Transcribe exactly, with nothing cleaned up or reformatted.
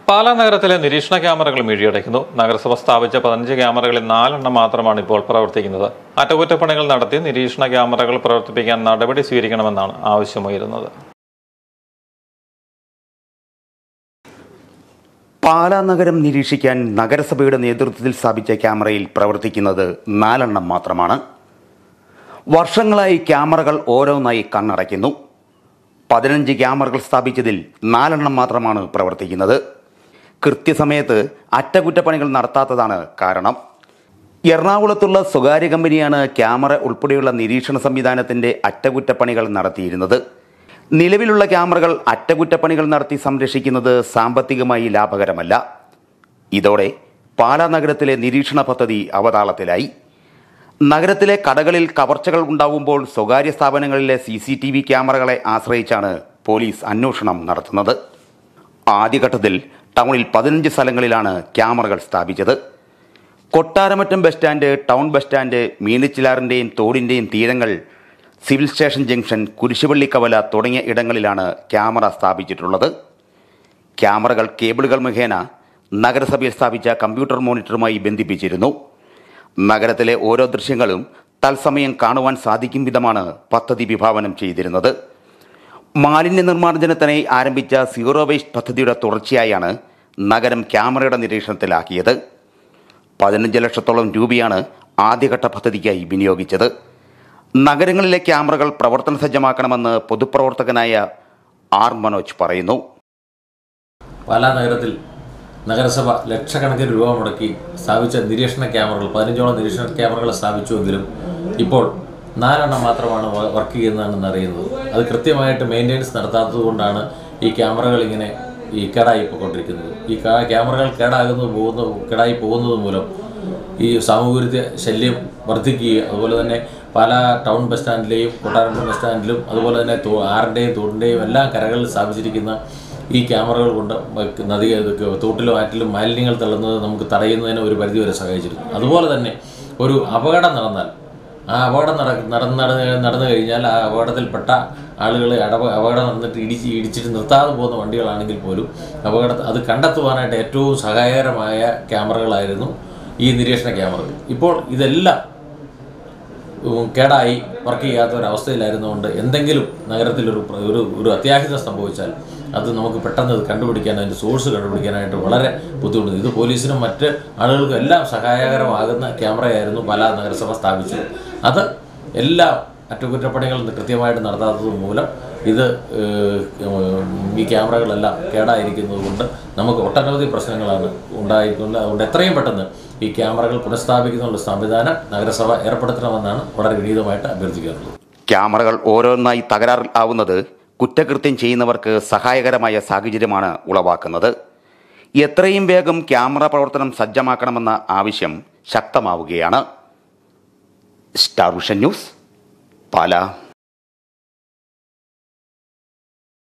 പാലാ നഗരത്തിലെ നിരീക്ഷണ ക്യാമറകൾ മിഴിയടയ്ക്കുന്നു. നഗരസഭ സ്ഥാപിച്ച പതിനഞ്ച് ക്യാമറകളിൽ നാലെണ്ണം മാത്രമാണ് ഇപ്പോൾ പ്രവർത്തിക്കുന്നത്. അറ്റകുറ്റപ്പണികൾ നടത്തി നിരീക്ഷണ ക്യാമറകൾ പ്രവർത്തിപ്പിക്കാൻ നടപടി സ്വീകരിക്കണമെന്നാണ് ആവശ്യമുയരുന്നത്. പാലാ നഗരം നിരീക്ഷിക്കാൻ നഗരസഭയുടെ നേതൃത്വത്തിൽ സ്ഥാപിച്ച ക്യാമറയിൽ പ്രവർത്തിക്കുന്നത് നാലെണ്ണം മാത്രമാണ്. വർഷങ്ങളായി ക്യാമറകൾ ഓരോന്നായി കണ്ണടയ്ക്കുന്നു. പതിനഞ്ച് ക്യാമറകൾ സ്ഥാപിച്ചതിൽ നാലെണ്ണം മാത്രമാണ് പ്രവർത്തിക്കുന്നത്. കൃത്യസമയത്ത് അറ്റകുറ്റപ്പണികൾ നടത്താത്തതാണ് കാരണം. എറണാകുളത്തുള്ള സ്വകാര്യ കമ്പനിയാണ് ക്യാമറ ഉൾപ്പെടെയുള്ള നിരീക്ഷണ സംവിധാനത്തിൻ്റെ അറ്റകുറ്റപ്പണികൾ നടത്തിയിരുന്നത്. നിലവിലുള്ള ക്യാമറകൾ അറ്റകുറ്റപ്പണികൾ നടത്തി സംരക്ഷിക്കുന്നത് സാമ്പത്തികമായി ലാഭകരമല്ല. ഇതോടെ പാലാ നഗരത്തിലെ നിരീക്ഷണ പദ്ധതി അവതാളത്തിലായി. നഗരത്തിലെ കടകളിൽ കവർച്ചകൾ ഉണ്ടാവുമ്പോൾ സ്വകാര്യ സ്ഥാപനങ്ങളിലെ സി സി ടി വി ക്യാമറകളെ ആശ്രയിച്ചാണ് പോലീസ് അന്വേഷണം നടത്തുന്നത്. ആദ്യഘട്ടത്തിൽ ടൗണിൽ പതിനഞ്ച് സ്ഥലങ്ങളിലാണ് ക്യാമറകൾ സ്ഥാപിച്ചത്. Kottaramattom bus stand, town bus stand, മീനച്ചിലാറിൻ്റെയും തോടിൻ്റെയും തീരങ്ങൾ, സിവിൽ സ്റ്റേഷൻ ജംഗ്ഷൻ, കുരിശുപള്ളിക്കവല തുടങ്ങിയ ഇടങ്ങളിലാണ് ക്യാമറ സ്ഥാപിച്ചിട്ടുള്ളത്. ക്യാമറകൾ കേബിളുകൾ മുഖേന നഗരസഭയിൽ സ്ഥാപിച്ച കമ്പ്യൂട്ടർ മോണിറ്ററുമായി ബന്ധിപ്പിച്ചിരുന്നു. നഗരത്തിലെ ഓരോ ദൃശ്യങ്ങളും തത്സമയം കാണുവാൻ സാധിക്കും വിധമാണ് പദ്ധതി വിഭാവനം ചെയ്തിരുന്നത്. മാലിന്യ നിർമ്മാർജ്ജനത്തിനായി ആരംഭിച്ച സീറോ വേസ്റ്റ് പദ്ധതിയുടെ തുടർച്ചയായാണ് നഗരം ക്യാമറയുടെ നിരീക്ഷണത്തിലാക്കിയത്. പതിനഞ്ച് ലക്ഷത്തോളം രൂപയാണ് ആദ്യഘട്ട പദ്ധതിക്കായി വിനിയോഗിച്ചത്. നഗരങ്ങളിലെ ക്യാമറകൾ പ്രവർത്തന സജ്ജമാക്കണമെന്ന് പൊതുപ്രവർത്തകനായ ആർ മനോജ് പറയുന്നു. പാലാ നഗരത്തിൽ നഗരസഭ ലക്ഷക്കണക്കിന് രൂപ മുടക്കി സ്ഥാപിച്ച നിരീക്ഷണ ക്യാമറകൾ പതിനഞ്ചോളം നിരീക്ഷണ ക്യാമറകൾ സ്ഥാപിച്ചുവെങ്കിലും ഇപ്പോൾ നാലെണ്ണം മാത്രമാണ് വർക്ക് ചെയ്യുന്നതെന്ന് അറിയുന്നത്. അത് കൃത്യമായിട്ട് മെയിൻ്റെനൻസ് നടത്താത്തത് കൊണ്ടാണ് ഈ ക്യാമറകൾ ഇങ്ങനെ ഈ കേടായി പോയിക്കൊണ്ടിരിക്കുന്നത്. ഈ ക്യാമറകൾ കേടാകുന്നത് പോകുന്ന കേടായി പോകുന്നത് മൂലം ഈ സാമൂഹ്യ ശല്യം വർദ്ധിക്കുകയും അതുപോലെ തന്നെ പല ടൗൺ ബസ് സ്റ്റാൻഡിലെയും കൊട്ടാരമറ്റം ബസ് സ്റ്റാൻഡിലും അതുപോലെ തന്നെ ആറിൻ്റെയും തോടിൻ്റെയും എല്ലാ കരകളിൽ സ്ഥാപിച്ചിരിക്കുന്ന ഈ ക്യാമറകൾ കൊണ്ട് നദി തോട്ടിലും ആറ്റിലും മാലിന്യങ്ങൾ തള്ളുന്നത് നമുക്ക് തടയുന്നതിന് ഒരു പരിധിവരെ സഹായിച്ചിരുന്നു. അതുപോലെ തന്നെ ഒരു അപകടം നടന്നാൽ ആ അപകടം നട നടന്ന് നടന്നു കഴിഞ്ഞാൽ ആ അപകടത്തിൽപ്പെട്ട ആളുകളെ അട അപകടം നടന്നിട്ട് ഇടിച്ച് ഇടിച്ചിട്ട് നിർത്താതെ പോകുന്ന വണ്ടികളാണെങ്കിൽ പോലും അപകട അത് കണ്ടെത്തുവാനായിട്ട് ഏറ്റവും സഹായകരമായ ക്യാമറകളായിരുന്നു ഈ നിരീക്ഷണ ക്യാമറകൾ. ഇപ്പോൾ ഇതെല്ലാം കേടായി വർക്ക് ചെയ്യാത്ത ഒരവസ്ഥയിലായിരുന്നുകൊണ്ട് എന്തെങ്കിലും നഗരത്തിലൊരു ഒരു ഒരു അത്യാഹിതം സംഭവിച്ചാൽ അത് നമുക്ക് പെട്ടെന്ന് അത് കണ്ടുപിടിക്കാൻ അതിൻ്റെ സോഴ്സ് കണ്ടുപിടിക്കാനായിട്ട് വളരെ ബുദ്ധിമുട്ടുണ്ട്. ഇത് പോലീസിനും മറ്റ് ആളുകൾക്കും എല്ലാം സഹായകരമാകുന്ന ക്യാമറയായിരുന്നു പാലാ നഗരസഭ സ്ഥാപിച്ചത്. അത് എല്ലാ അറ്റകുറ്റപ്പണികളും കൃത്യമായിട്ട് നടത്താത്തത് മൂലം ഇത് ഈ ക്യാമറകളെല്ലാം കേടായിരിക്കുന്നത് കൊണ്ട് നമുക്ക് ഒട്ടനവധി പ്രശ്നങ്ങളാണ് ഉണ്ടായിരിക്കുന്നത്. അതുകൊണ്ട് എത്രയും പെട്ടെന്ന് ഈ ക്യാമറകൾ പുനഃസ്ഥാപിക്കുന്നുള്ള സംവിധാനം നഗരസഭ ഏർപ്പെടുത്തണമെന്നാണ് വളരെ വിനീതമായിട്ട് അഭ്യർത്ഥിക്കാറുള്ളത്. ക്യാമറകൾ ഓരോന്നായി തകരാറിൽ ആവുന്നത് കുറ്റകൃത്യം ചെയ്യുന്നവർക്ക് സഹായകരമായ സാഹചര്യമാണ് ഉളവാക്കുന്നത്. എത്രയും വേഗം ക്യാമറ പ്രവർത്തനം സജ്ജമാക്കണമെന്ന ആവശ്യം ശക്തമാവുകയാണ്. Star vision news, Pala.